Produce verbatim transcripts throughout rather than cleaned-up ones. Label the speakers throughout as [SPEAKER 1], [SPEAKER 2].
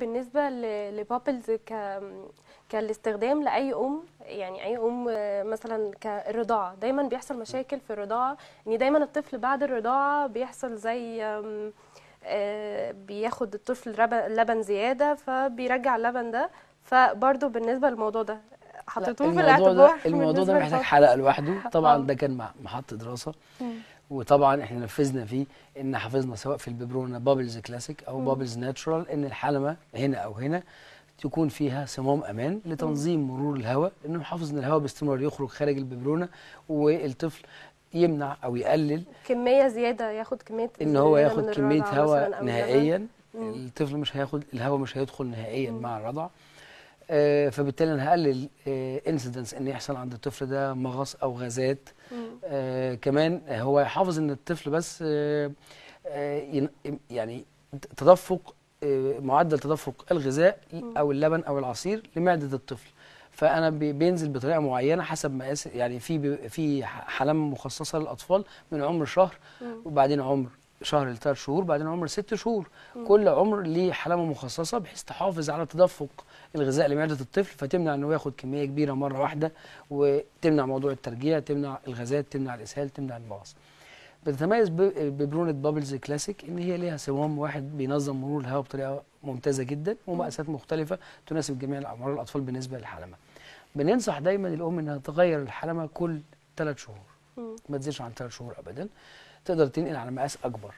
[SPEAKER 1] بالنسبه لبابلز ك كالاستخدام لاي ام، يعني اي ام مثلا كالرضاعه دايما بيحصل مشاكل في الرضاعه، ان دايما الطفل بعد الرضاعه بيحصل زي بياخد الطفل لبن زياده فبيرجع اللبن ده، فبرضه بالنسبه للموضوع ده حطيتوه في الاعتبار؟
[SPEAKER 2] الموضوع ده محتاج حلقه لوحده طبعا. ده كان محط دراسه وطبعا احنا نفذنا فيه ان حافظنا سواء في الببرونه بابلز كلاسيك او بابلز ناتشورال ان الحلمه هنا او هنا تكون فيها صمام امان لتنظيم مرور الهواء، انه يحافظ ان الهواء باستمرار يخرج خارج الببرونه والطفل يمنع او يقلل
[SPEAKER 1] كميه زياده، ياخد كميه
[SPEAKER 2] ان هو ياخد كميه هواء نهائيا. الطفل مش هياخد الهواء، مش هيدخل نهائيا مم. مع الرضع. آه فبالتالي انا هقلل انسيدنس آه ان يحصل عند الطفل ده مغص او غازات. آه كمان هو يحافظ ان الطفل بس آه آه يعني تدفق آه معدل تدفق الغذاء او اللبن او العصير لمعده الطفل، فانا بينزل بطريقه معينه حسب مقاس، يعني في في حلمه مخصصه للاطفال من عمر شهر مم. وبعدين عمر شهر لثلاث شهور، بعدين عمر ست شهور. مم. كل عمر ليه حلمه مخصصه بحيث تحافظ على تدفق الغذاء لمعده الطفل، فتمنع انه ياخد كميه كبيره مره واحده، وتمنع موضوع الترجيع، تمنع الغازات، تمنع الاسهال، تمنع المغص. بتتميز ببرونه بابلز كلاسيك ان هي ليها صمام واحد بينظم مرور الهواء بطريقه ممتازه جدا ومقاسات مختلفه تناسب جميع الاعمار الاطفال. بالنسبه للحلمه بننصح دايما الام انها تغير الحلمه كل ثلاث شهور، ما تزيدش عن ثلاث شهور ابدا، تقدر تنقل على مقاس اكبر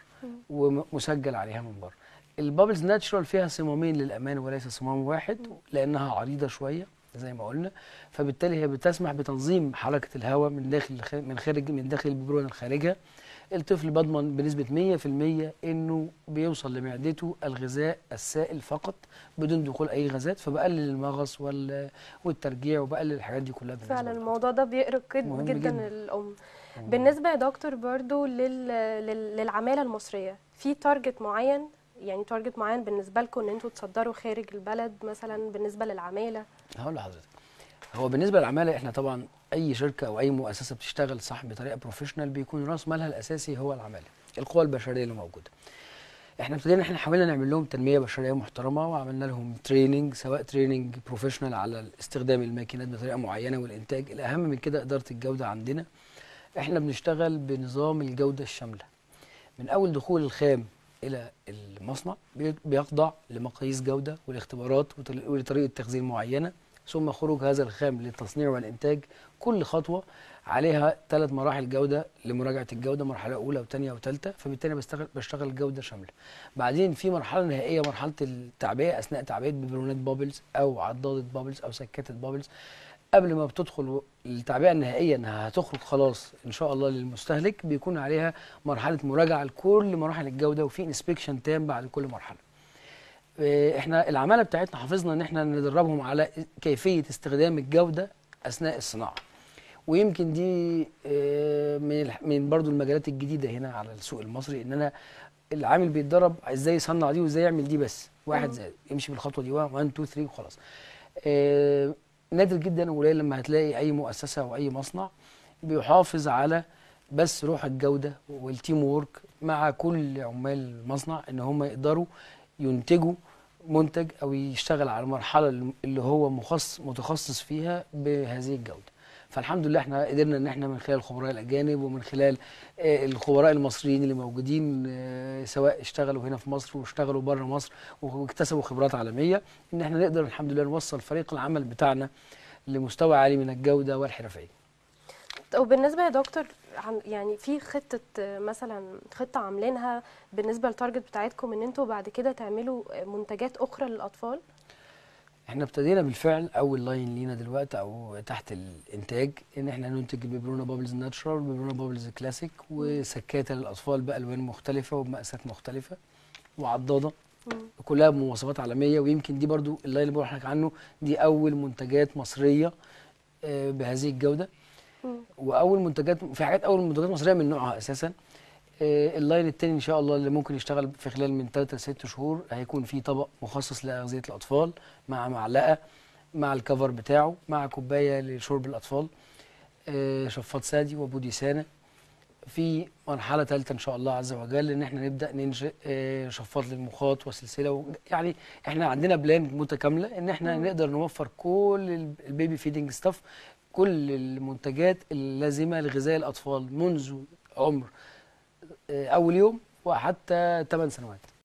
[SPEAKER 2] ومسجل عليها من بره. البابلز ناتشورال فيها صمامين للامان وليس صمام واحد، لانها عريضه شويه زي ما قلنا، فبالتالي هي بتسمح بتنظيم حركه الهواء من داخل من خارج من داخل الببرونه لخارجها. الطفل بضمن بنسبه مية في المية انه بيوصل لمعدته الغذاء السائل فقط بدون دخول اي غازات، فبقلل المغص والترجيع وبقلل الحاجات دي كلها.
[SPEAKER 1] فعلا الموضوع ده بيقرق جدا, جدا الام. بالنسبه يا دكتور برضو لل... لل... للعماله المصريه، في تارجت معين، يعني تارجت معين بالنسبه لكم ان انتوا تصدروا خارج البلد مثلا بالنسبه للعماله؟
[SPEAKER 2] هقول لحضرتك، هو بالنسبه للعماله احنا طبعا اي شركه او اي مؤسسه بتشتغل صح بطريقه بروفيشنال بيكون راس مالها الاساسي هو العماله، القوى البشريه اللي موجوده. احنا ابتدينا احنا حاولنا نعمل لهم تنميه بشريه محترمه، وعملنا لهم تريننج سواء تريننج بروفيشنال على استخدام الماكينات بطريقه معينه والانتاج. الاهم من كده اداره الجوده عندنا. احنا بنشتغل بنظام الجوده الشامله من اول دخول الخام الى المصنع، بيخضع لمقاييس جوده والاختبارات ولطريقه تخزين معينه، ثم خروج هذا الخام للتصنيع والانتاج. كل خطوه عليها ثلاث مراحل جوده لمراجعه الجوده، مرحله اولى وثانيه وثالثه، فبالتالي بشتغل بشتغل جوده شامله. بعدين في مرحله نهائيه، مرحله التعبئه اثناء تعبئه ببرونات بابلز او عضاده بابلز او سكات بابلز. قبل ما بتدخل التعبئه النهائيه انها هتخرج خلاص ان شاء الله للمستهلك، بيكون عليها مرحله مراجعه لكل مراحل الجوده وفي انسبكشن تام بعد كل مرحله. احنا العماله بتاعتنا حافظنا ان احنا ندربهم على كيفيه استخدام الجوده اثناء الصناعه، ويمكن دي من من برضو المجالات الجديده هنا على السوق المصري، ان انا العامل بيتدرب ازاي يصنع دي وازاي يعمل دي، بس واحد زائد يمشي بالخطوه دي واحد اتنين تلاته وخلاص. نادر جدا وقليل لما هتلاقي اي مؤسسه او اي مصنع بيحافظ على بس روح الجوده والتيم وورك مع كل عمال المصنع، ان هم يقدروا ينتجوا منتج او يشتغل على المرحله اللي هو مخصص متخصص فيها بهذه الجوده. فالحمد لله احنا قدرنا ان احنا من خلال الخبراء الاجانب ومن خلال الخبراء المصريين اللي موجودين سواء اشتغلوا هنا في مصر واشتغلوا بره مصر واكتسبوا خبرات عالميه، ان احنا نقدر الحمد لله نوصل فريق العمل بتاعنا لمستوى عالي من الجوده والحرفيه.
[SPEAKER 1] وبالنسبه يا دكتور يعني في خطه مثلا خطه عاملينها بالنسبه للتارجت بتاعتكم ان انتوا بعد كده تعملوا منتجات اخرى للاطفال؟
[SPEAKER 2] احنا ابتدينا بالفعل اول لاين لينا دلوقتي او تحت الانتاج ان احنا ننتج الببرونه بابلز ناتشورال والببرونه بابلز كلاسيك وسكاته للاطفال بالوان مختلفه وبمقاسات مختلفه وعضاده كلها بمواصفات عالميه. ويمكن دي برضو اللاين اللي بقول لحضرتك عنه دي اول منتجات مصريه بهذه الجوده، واول منتجات في حاجات اول منتجات مصريه من نوعها اساسا. اللاين الثاني ان شاء الله اللي ممكن يشتغل في خلال من ثلاثة لستة شهور هيكون فيه طبق مخصص لاغذيه الاطفال مع معلقه مع الكفر بتاعه مع كوبايه لشرب الاطفال، شفاط سادي وبودي سانا في مرحله ثالثه ان شاء الله عز وجل ان احنا نبدا ننشئ آه، شفاط للمخاط وسلسله و... يعني احنا عندنا بلان متكامله ان احنا
[SPEAKER 1] مم.
[SPEAKER 2] نقدر نوفر كل ال- البيبي فيدنج ستاف، كل المنتجات اللازمه لغذاء الاطفال منذ عمر آه، اول يوم وحتى ثمان سنوات.